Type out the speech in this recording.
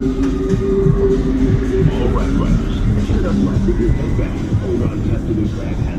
All right, runners. Get up, your head back. Hold on tight to this bag.